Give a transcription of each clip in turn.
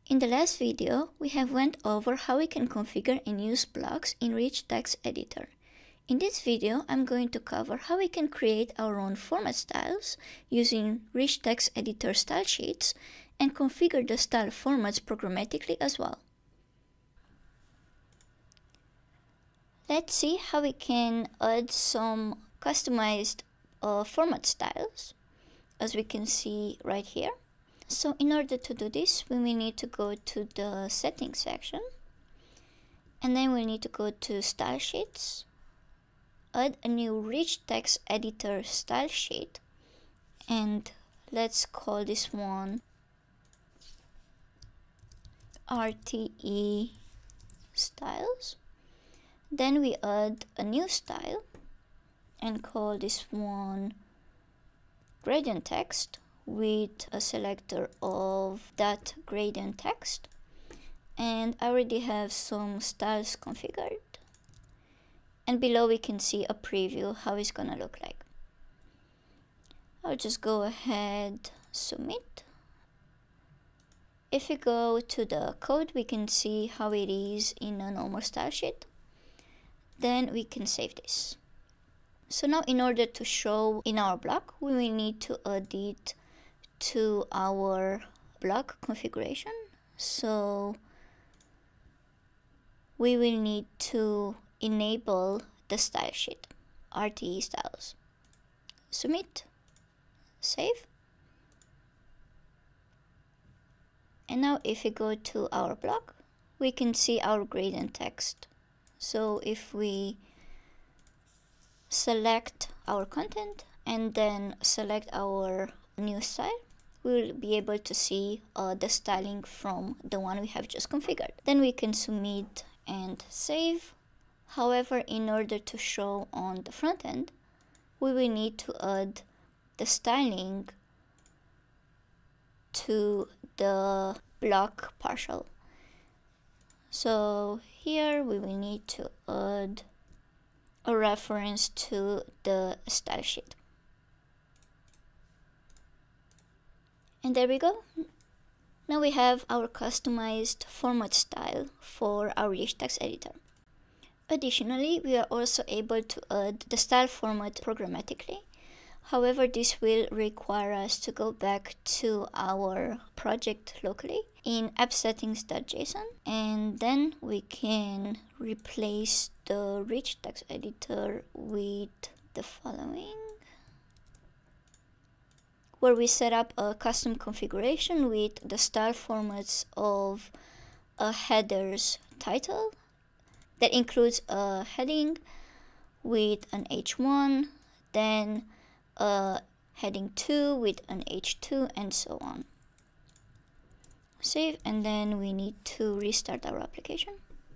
In the last video, we have went over how we can configure and use blocks in Rich Text Editor. In this video, I'm going to cover how we can create our own format styles using Rich Text Editor style sheets and configure the style formats programmatically as well. Let's see how we can add some customized format styles, as we can see right here. So in order to do this, we will need to go to the settings section, and then we'll need to go to style sheets, add a new Rich Text Editor style sheet, and let's call this one RTE styles. Then we add a new style and call this one gradient text with a selector of that gradient text. And I already have some styles configured. And below we can see a preview how it's gonna look like. I'll just go ahead, submit. If we go to the code, we can see how it is in a normal style sheet. Then we can save this. So now in order to show in our block, we will need to add it to our block configuration. So we will need to enable the style sheet, RTE styles. Submit, save. And now if we go to our block, we can see our gradient text. So if we select our content and then select our new style, we'll be able to see the styling from the one we have just configured. Then we can submit and save. However, in order to show on the front end, we will need to add the styling to the block partial. So here we will need to add a reference to the style sheet. And there we go. Now we have our customized format style for our Rich Text Editor. Additionally, we are also able to add the style format programmatically. However, this will require us to go back to our project locally in app-settings.json, and then we can replace the Rich Text Editor with the following, where we set up a custom configuration with the style formats of a header's title that includes a heading with an H1, then a heading 2 with an H2, and so on. Save, and then we need to restart our application.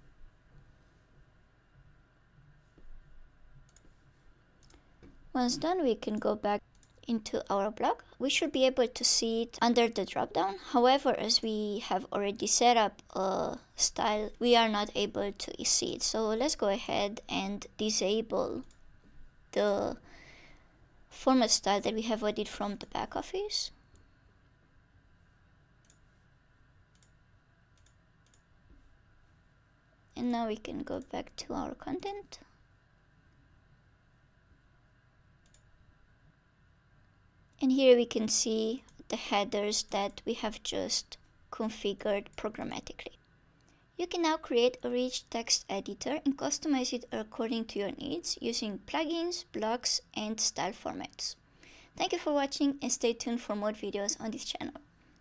Once done, we can go back into our block. We should be able to see it under the dropdown. However, as we have already set up a style, we are not able to see it. So let's go ahead and disable the format style that we have added from the back office. And now we can go back to our content. And here we can see the headers that we have just configured programmatically. You can now create a Rich Text Editor and customize it according to your needs using plugins, blocks, and style formats. Thank you for watching, and stay tuned for more videos on this channel.